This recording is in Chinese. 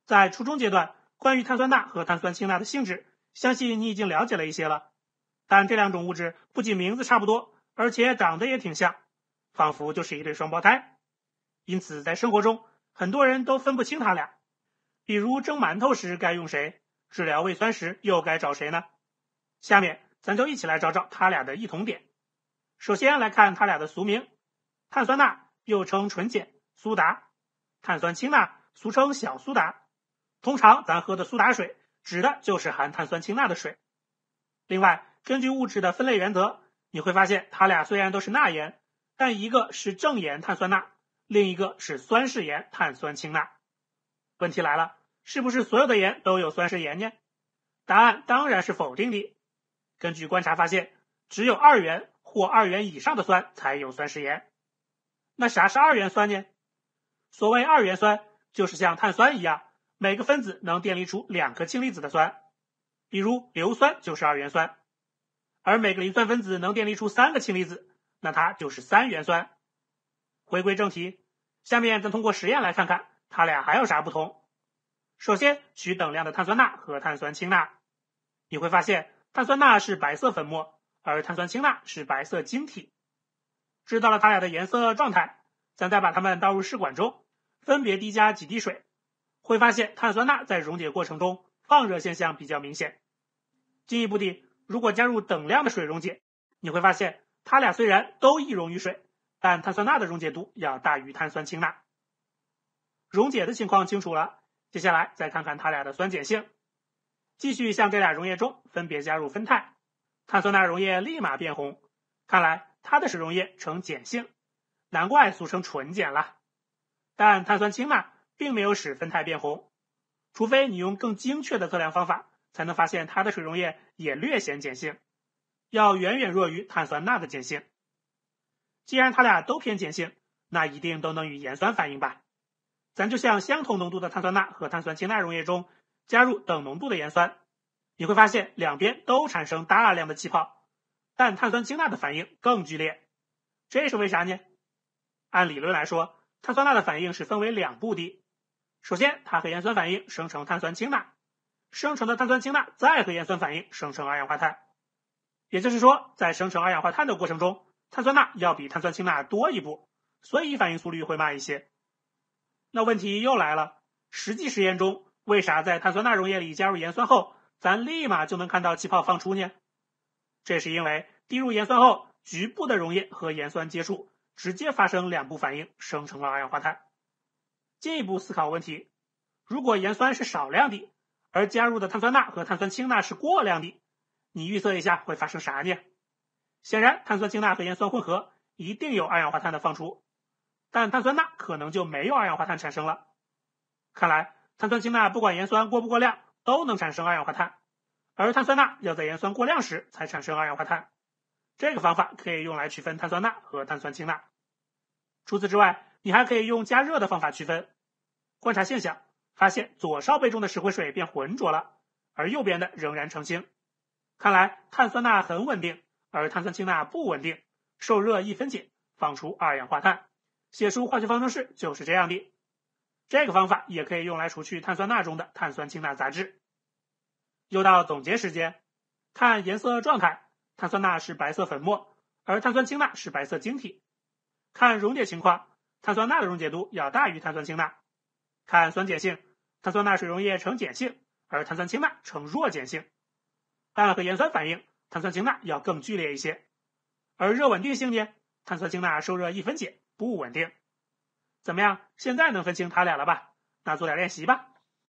在初中阶段，关于碳酸钠和碳酸氢钠的性质，相信你已经了解了一些了。但这两种物质不仅名字差不多，而且长得也挺像，仿佛就是一对双胞胎。因此，在生活中，很多人都分不清它俩。比如蒸馒头时该用谁，治疗胃酸时又该找谁呢？下面咱就一起来找找它俩的异同点。首先来看它俩的俗名，碳酸钠又称纯碱、苏打，碳酸氢钠俗称小苏打。通常咱喝的苏打水指的就是含碳酸氢钠的水。另外，根据物质的分类原则，你会发现它俩虽然都是钠盐，但一个是正盐碳酸钠，另一个是酸式盐碳酸氢钠。问题来了，是不是所有的盐都有酸式盐呢？答案当然是否定的。根据观察发现，只有2元或2元以上的酸才有酸式盐。那啥是2元酸呢？所谓2元酸，就是像碳酸一样，每个分子能电离出2颗氢离子的酸，比如硫酸就是2元酸。而每个磷酸分子能电离出3个氢离子，那它就是3元酸。回归正题，下面咱通过实验来看看它俩还有啥不同。首先取等量的碳酸钠和碳酸氢钠，你会发现碳酸钠是白色粉末，而碳酸氢钠是白色晶体。知道了它俩的颜色状态，咱再把它们倒入试管中，分别滴加几滴水，会发现碳酸钠在溶解过程中放热现象比较明显。进一步地，如果加入等量的水溶解，你会发现它俩虽然都易溶于水，但碳酸钠的溶解度要大于碳酸氢钠。溶解的情况清楚了，接下来再看看它俩的酸碱性。继续向这俩溶液中分别加入酚酞，碳酸钠溶液立马变红，看来它的水溶液呈碱性，难怪俗称纯碱了。但碳酸氢钠并没有使酚酞变红，除非你用更精确的测量方法，才能发现它的水溶液也略显碱性，要远远弱于碳酸钠的碱性。既然它俩都偏碱性，那一定都能与盐酸反应吧？咱就向相同浓度的碳酸钠和碳酸氢钠溶液中加入等浓度的盐酸，你会发现两边都产生大量的气泡，但碳酸氢钠的反应更剧烈。这是为啥呢？按理论来说，碳酸钠的反应是分为2步的。首先，它和盐酸反应生成碳酸氢钠，生成的碳酸氢钠再和盐酸反应生成二氧化碳。也就是说，在生成二氧化碳的过程中，碳酸钠要比碳酸氢钠多一步，所以反应速率会慢一些。那问题又来了，实际实验中，为啥在碳酸钠溶液里加入盐酸后，咱立马就能看到气泡放出呢？这是因为滴入盐酸后，局部的溶液和盐酸接触，直接发生2步反应，生成了二氧化碳。进一步思考问题，如果盐酸是少量的，而加入的碳酸钠和碳酸氢钠是过量的，你预测一下会发生啥呢？显然，碳酸氢钠和盐酸混合，一定有二氧化碳的放出，但碳酸钠可能就没有二氧化碳产生了。看来，碳酸氢钠不管盐酸过不过量，都能产生二氧化碳，而碳酸钠要在盐酸过量时才产生二氧化碳。这个方法可以用来区分碳酸钠和碳酸氢钠。除此之外，你还可以用加热的方法区分。观察现象，发现左烧杯中的石灰水变浑浊了，而右边的仍然澄清。看来碳酸钠很稳定，而碳酸氢钠不稳定，受热易分解，放出二氧化碳。写出化学方程式就是这样的。这个方法也可以用来除去碳酸钠中的碳酸氢钠杂质。又到总结时间，看颜色状态，碳酸钠是白色粉末，而碳酸氢钠是白色晶体。看溶解情况，碳酸钠的溶解度要大于碳酸氢钠。看酸碱性，碳酸钠水溶液呈碱性，而碳酸氢钠呈弱碱性。但和盐酸反应，碳酸氢钠要更剧烈一些。而热稳定性呢，碳酸氢钠受热易分解，不稳定。怎么样，现在能分清它俩了吧？那做点练习吧。